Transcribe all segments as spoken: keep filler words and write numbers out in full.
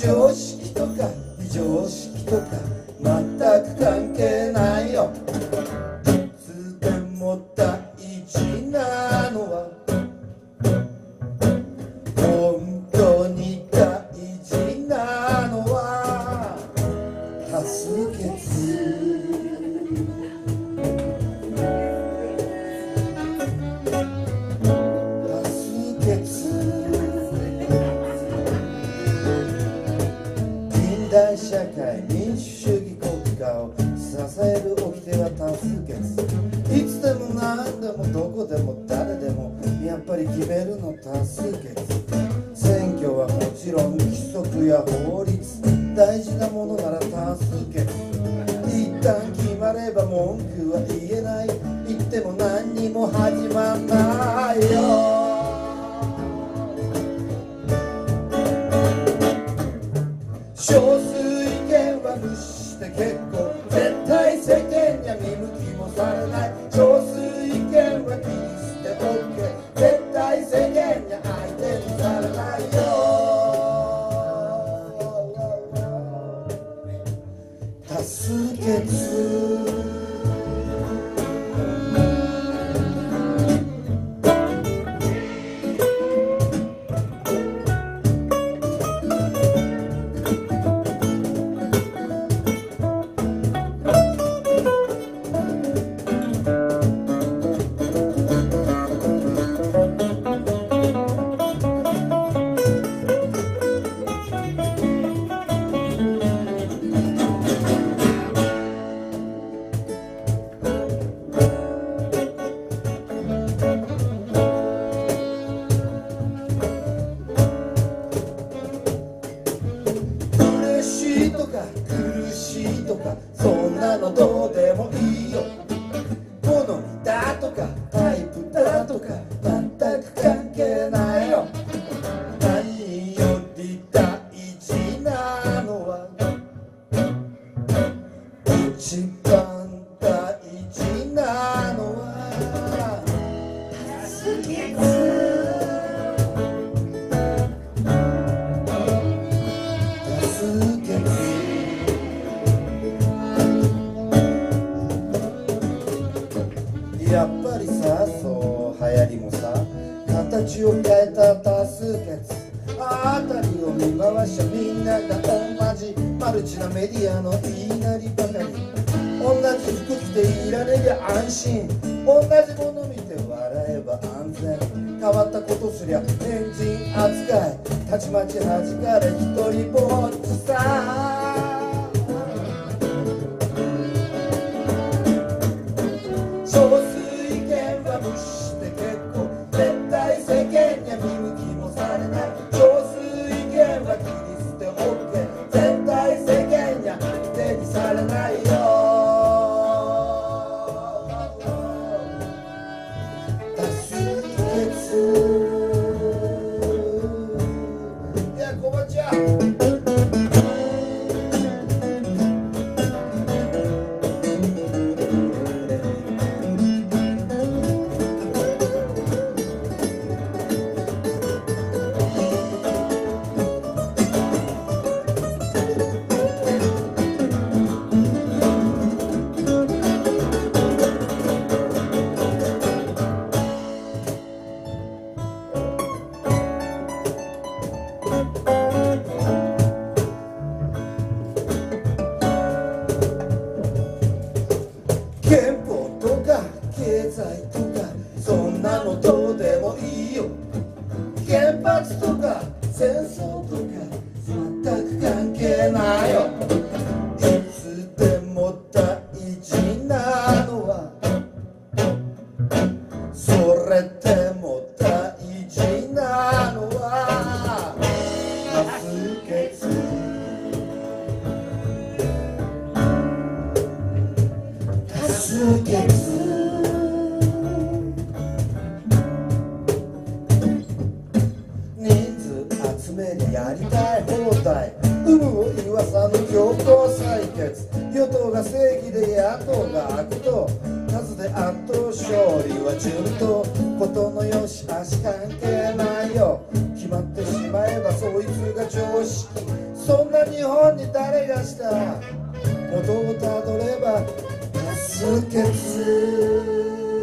常識とか非常識とか全く関係ないよ。いつでも大事なのは本当に大事なのは多数決。多数決。近代社会民主主義国家を支える掟は多数決。いつでも何でもどこでも誰でもやっぱり決めるの多数決。選挙はもちろん規則や法律、大事なものなら多数決。一旦決まれば文句は言えない。言っても何にも始まんないよ。少数意見は無視して結構、絶対世間には見向きもされない。少数意見は切り捨て OK、 絶対世間には相手にされないよ。多数決。苦しいとかそんなのどうでもいいよ。好みだとかタイプだとか全く関係ないよ。何より大事なのは一番大事なのは多数決。多数決。やっぱりさ、そう流行りもさ形を変えた多数決。あたりを見回しゃみんなが同じマルチなメディアの言いなりばかり。同じ服着ていられりゃ安心、同じもの見て笑えば安全。変わったことすりゃ変人扱い、たちまち弾かれ一人ぼっちさ。少数意見は無視して結構、絶対世間には見向きもされない。少数意見は切り捨て OK、 絶対世間には相手にされないよ。多数決。いやこばちゃん憲法とか経済とかそんなのどうでもいいよ。原発とか戦争とか全く関係ないよ。いつでも大事なのはそれでも大事なのは多数決。多数決。人数集めにやりたい放題、有無を言わさぬ強行採決。与党が正義で野党が悪党、数で圧倒勝利は順当。ことのよし悪し関係ないよ。決まってしまえばそいつがが常識、そんな日本に誰がした。元をたどれば多数決。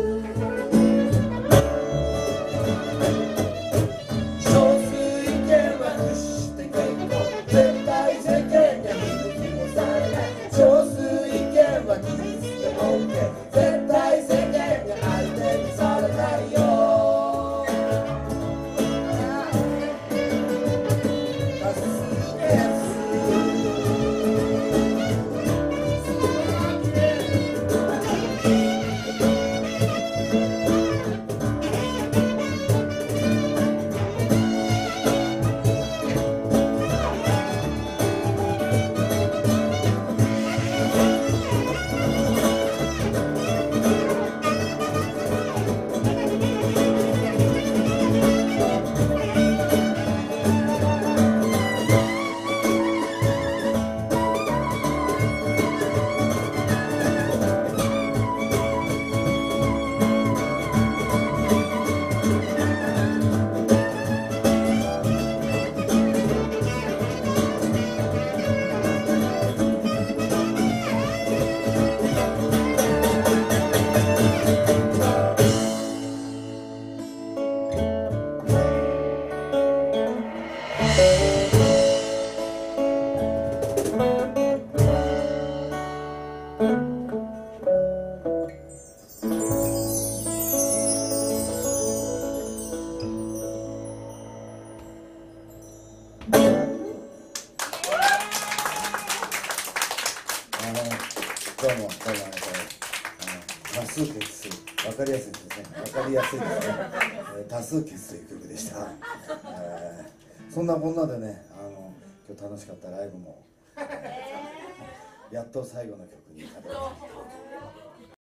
どうもどうもあの多数決、分かりやすいですね、分かりやすいですね、えー、多数決という曲でした、えー、そんなこんなでね、あの今日楽しかったライブもやっと最後の曲にたどり着いて